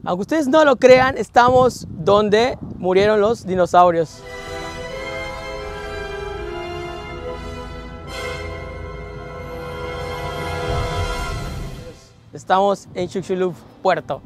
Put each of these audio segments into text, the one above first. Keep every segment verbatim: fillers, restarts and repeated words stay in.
Aunque ustedes no lo crean, estamos donde murieron los dinosaurios. Estamos en Chicxulub, Puerto.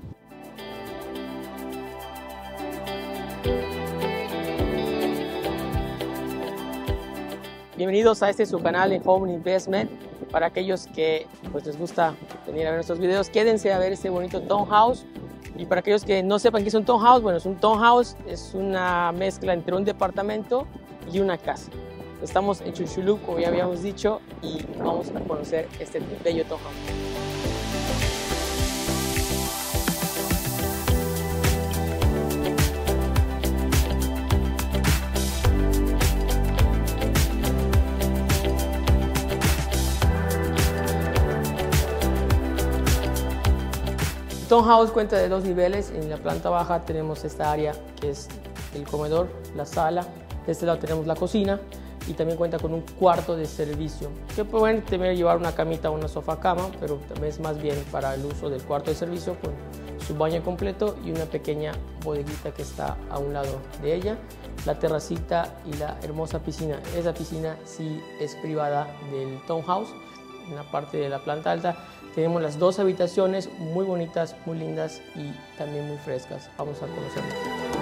Bienvenidos a este su canal en Home Investment. Para aquellos que pues, les gusta venir a ver nuestros videos, quédense a ver este bonito townhouse. Y para aquellos que no sepan qué es un townhouse, bueno, es un townhouse, es una mezcla entre un departamento y una casa. Estamos en Chicxulub, como ya habíamos dicho, y vamos a conocer este bello townhouse. El townhouse cuenta de dos niveles. En la planta baja tenemos esta área que es el comedor, la sala. De este lado tenemos la cocina y también cuenta con un cuarto de servicio que pueden también llevar una camita o una sofá cama, pero también es más bien para el uso del cuarto de servicio con su baño completo y una pequeña bodeguita que está a un lado de ella, la terracita y la hermosa piscina. Esa piscina sí es privada del townhouse. En la parte de la planta alta tenemos las dos habitaciones muy bonitas, muy lindas y también muy frescas. Vamos a conocerlas.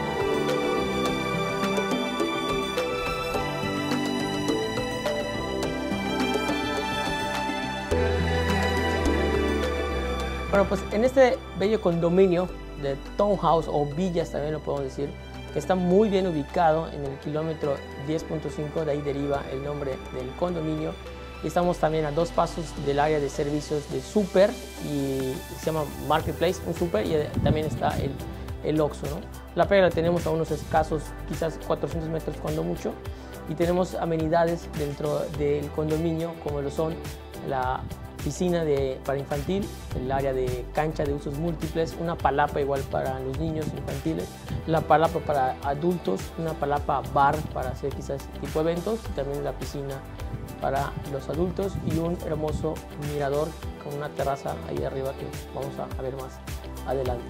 Bueno, pues en este bello condominio de townhouse o villas también lo podemos decir, que está muy bien ubicado en el kilómetro diez punto cinco, de ahí deriva el nombre del condominio. Y estamos también a dos pasos del área de servicios de Super, y se llama Marketplace, un Super, y también está el, el Oxxo, ¿no? La playa la tenemos a unos escasos, quizás cuatrocientos metros cuando mucho, y tenemos amenidades dentro del condominio como lo son la piscina de, para infantil, el área de cancha de usos múltiples, una palapa igual para los niños infantiles, la palapa para adultos, una palapa bar para hacer quizás tipo eventos, y también la piscina para los adultos y un hermoso mirador con una terraza ahí arriba que vamos a ver más adelante.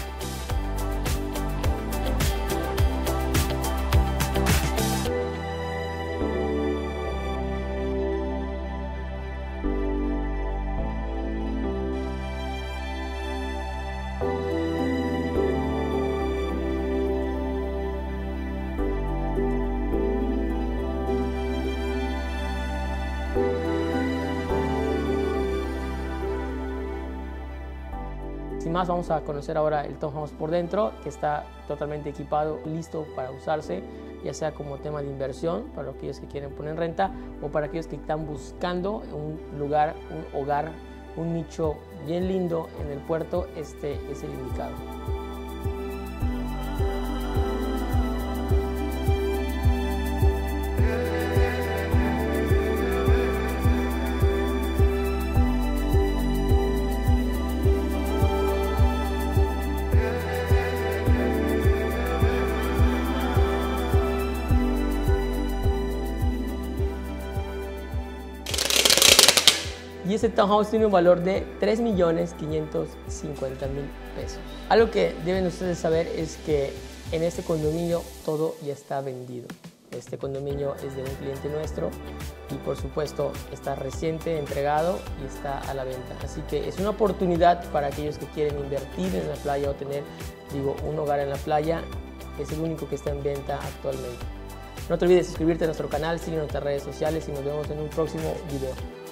Sin más, vamos a conocer ahora el townhouse por dentro, que está totalmente equipado, listo para usarse, ya sea como tema de inversión, para aquellos que quieren poner en renta, o para aquellos que están buscando un lugar, un hogar, un nicho bien lindo en el puerto. Este es el indicado. Y este townhouse tiene un valor de tres millones quinientos cincuenta mil pesos. Algo que deben ustedes saber es que en este condominio todo ya está vendido. Este condominio es de un cliente nuestro y por supuesto está reciente entregado y está a la venta. Así que es una oportunidad para aquellos que quieren invertir en la playa o tener, digo, un hogar en la playa. Es el único que está en venta actualmente. No te olvides suscribirte a nuestro canal, síguenos en nuestras redes sociales y nos vemos en un próximo video.